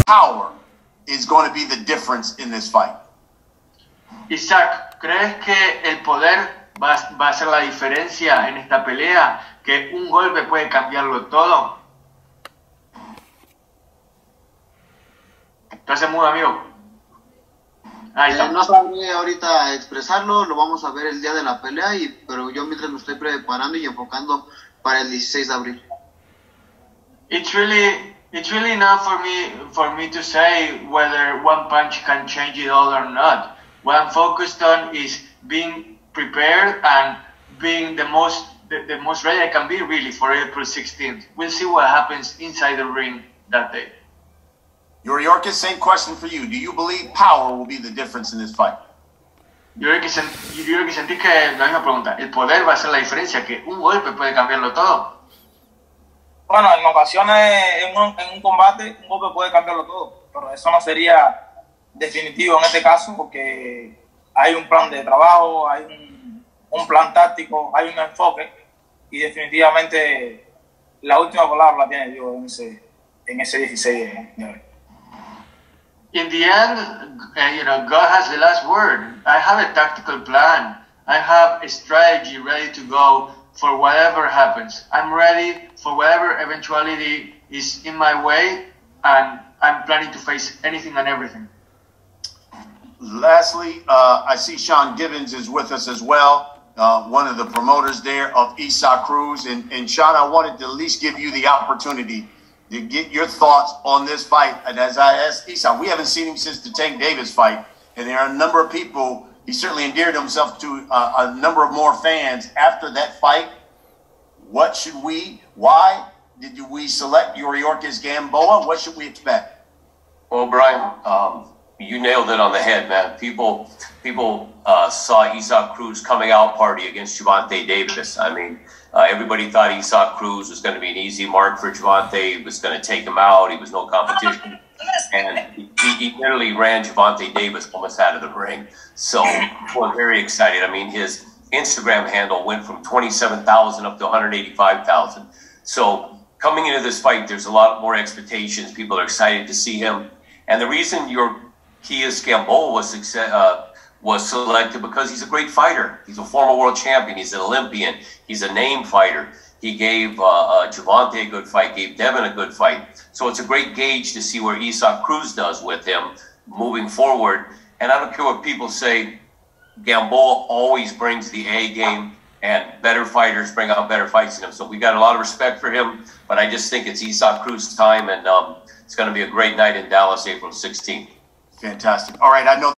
power is going to be the difference in this fight? Isaac, ¿crees que el poder va a hacer la diferencia en esta pelea? ¿Que un golpe puede cambiarlo todo? ¿Estás mudo, amigo? Ahí está. No sabría ahorita expresarlo, lo vamos a ver el día de la pelea, pero yo mientras me estoy preparando y enfocando para el 16 de abril. It's really not for me to say whether one punch can change it all or not. What I'm focused on is being prepared and being the most ready I can be really for April 16th. We'll see what happens inside the ring that day. Yorkis, same question for you. Do you believe power will be the difference in this fight? Yo creo que sentí que la misma pregunta. El poder va a hacer la diferencia, que un golpe puede cambiarlo todo. Bueno, en ocasiones en un combate un golpe puede cambiarlo todo, pero eso no sería definitivo en este caso porque hay un plan de trabajo, hay un plan táctico, hay un enfoque y definitivamente la última palabra la tiene Dios en ese 16 de abril. In the end, God has the last word. I have a tactical plan. I have a strategy ready to go for whatever happens. I'm ready for whatever eventuality is in my way, and I'm planning to face anything and everything. Lastly, I see Sean Gibbons is with us as well, one of the promoters there of Isaac Cruz. And Sean, I wanted to at least give you the opportunity to get your thoughts on this fight. And as I asked Isaac, we haven't seen him since the Tank Davis fight, and there are a number of people, he certainly endeared himself to a number of more fans after that fight. Why did we select Yorkis Gamboa? What should we expect? Well, Brian, you nailed it on the head, man. People saw Isaac Cruz coming out party against Gervonta Davis. I mean, everybody thought Isaac Cruz was going to be an easy mark for Gervonta. He was going to take him out. He was no competition. And he literally ran Gervonta Davis almost out of the ring. So we're very excited. I mean, his Instagram handle went from 27,000 up to 185,000. So coming into this fight, there's a lot more expectations. People are excited to see him. And the reason Yorkis Gamboa was selected because he's a great fighter. He's a former world champion. He's an Olympian. He's a name fighter. He gave Gervonta a good fight, gave Devin a good fight. So it's a great gauge to see where Isaac Cruz does with him moving forward. And I don't care what people say, Gamboa always brings the A game, and better fighters bring out better fights in him. So we got a lot of respect for him, but I just think it's Isaac Cruz's time, and it's going to be a great night in Dallas, April 16th. Fantastic. All right, I know